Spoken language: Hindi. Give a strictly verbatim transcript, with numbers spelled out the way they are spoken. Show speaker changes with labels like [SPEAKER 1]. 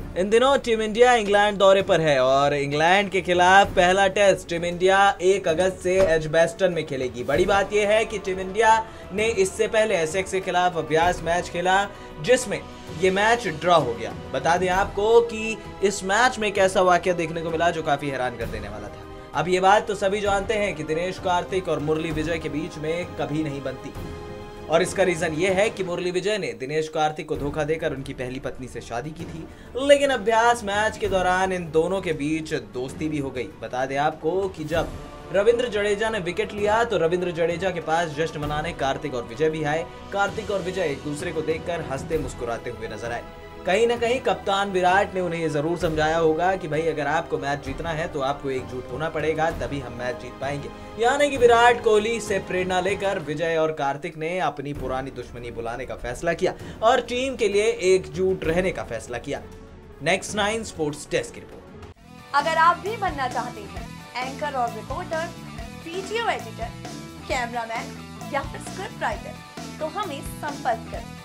[SPEAKER 1] इन दिनों टीम इंडिया इंग्लैंड दौरे पर है और इंग्लैंड के खिलाफ पहला टेस्ट टीम इंडिया एक अगस्त से एजबेस्टन में खेलेगी। बड़ी बात यह है कि टीम इंडिया ने इससे पहले एसेक्स के खिलाफ अभ्यास मैच खेला जिसमें ये मैच ड्रॉ हो गया। बता दें आपको कि इस मैच में एक ऐसा वाकया देखने को मिला जो काफी हैरान कर देने वाला था। अब ये बात तो सभी जानते हैं कि दिनेश कार्तिक और मुरली विजय के बीच में कभी नहीं बनती और इसका रीजन ये है कि मुरली विजय ने दिनेश कार्तिक को धोखा देकर उनकी पहली पत्नी से शादी की थी, लेकिन अभ्यास मैच के दौरान इन दोनों के बीच दोस्ती भी हो गई। बता दें आपको कि जब रविंद्र जडेजा ने विकेट लिया तो रविंद्र जडेजा के पास जश्न मनाने कार्तिक और विजय भी आए। कार्तिक और विजय एक दूसरे को देखकर हंसते मुस्कुराते हुए नजर आए। कहीं ना कहीं कप्तान विराट ने उन्हें ये जरूर समझाया होगा कि भाई अगर आपको मैच जीतना है तो आपको एकजुट होना पड़ेगा, तभी हम मैच जीत पाएंगे। यानी कि विराट कोहली से प्रेरणा लेकर विजय और कार्तिक ने अपनी पुरानी दुश्मनी बुलाने का फैसला किया और टीम के लिए एकजुट रहने का फैसला किया। नेक्स्ट नाइन स्पोर्ट्स डेस्क की रिपोर्ट।
[SPEAKER 2] अगर आप भी बनना चाहते हैं एंकर और रिपोर्टर, वीडियो एडिटर, कैमरामैन या फिर स्क्रिप्ट राइटर तो हमें संपर्क करें।